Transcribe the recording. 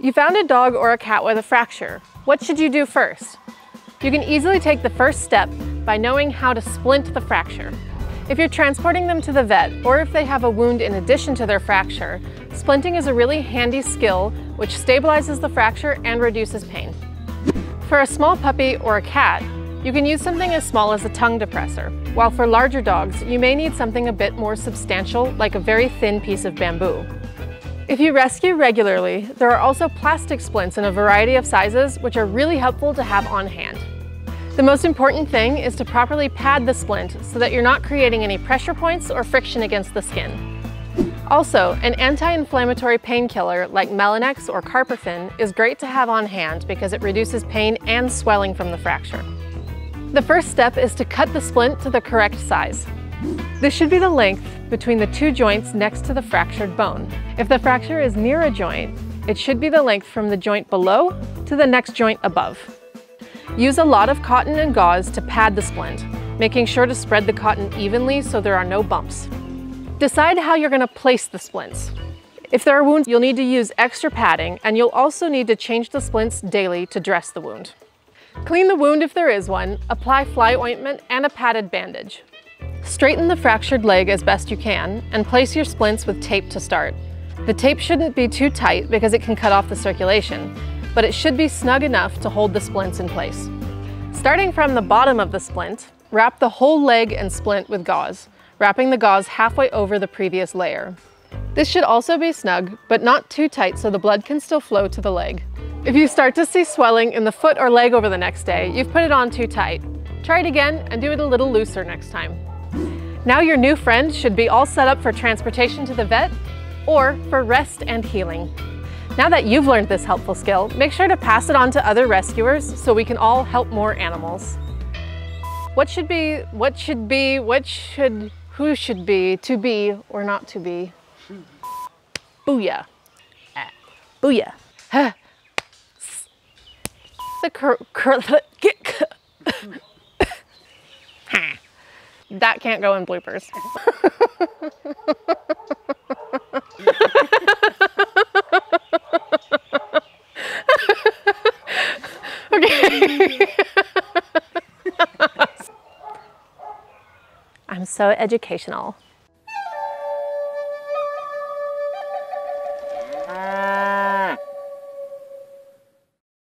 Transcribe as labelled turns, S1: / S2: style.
S1: You found a dog or a cat with a fracture. What should you do first? You can easily take the first step by knowing how to splint the fracture. If you're transporting them to the vet, or if they have a wound in addition to their fracture, splinting is a really handy skill which stabilizes the fracture and reduces pain. For a small puppy or a cat, you can use something as small as a tongue depressor, while for larger dogs, you may need something a bit more substantial, like a very thin piece of bamboo. If you rescue regularly, there are also plastic splints in a variety of sizes, which are really helpful to have on hand. The most important thing is to properly pad the splint so that you're not creating any pressure points or friction against the skin. Also, an anti-inflammatory painkiller like Melanex or Carprofen is great to have on hand because it reduces pain and swelling from the fracture. The first step is to cut the splint to the correct size. This should be the length between the two joints next to the fractured bone. If the fracture is near a joint, it should be the length from the joint below to the next joint above. Use a lot of cotton and gauze to pad the splint, making sure to spread the cotton evenly so there are no bumps. Decide how you're going to place the splints. If there are wounds, you'll need to use extra padding, and you'll also need to change the splints daily to dress the wound. Clean the wound if there is one, apply fly ointment and a padded bandage. Straighten the fractured leg as best you can and place your splints with tape to start. The tape shouldn't be too tight because it can cut off the circulation, but it should be snug enough to hold the splints in place. Starting from the bottom of the splint, wrap the whole leg and splint with gauze, wrapping the gauze halfway over the previous layer. This should also be snug, but not too tight so the blood can still flow to the leg. If you start to see swelling in the foot or leg over the next day, you've put it on too tight. Try it again and do it a little looser next time. Now your new friend should be all set up for transportation to the vet or for rest and healing. Now that you've learned this helpful skill, make sure to pass it on to other rescuers so we can all help more animals. Who should be, to be or not to be? Booyah. Booyah. That can't go in bloopers. Okay. I'm so educational.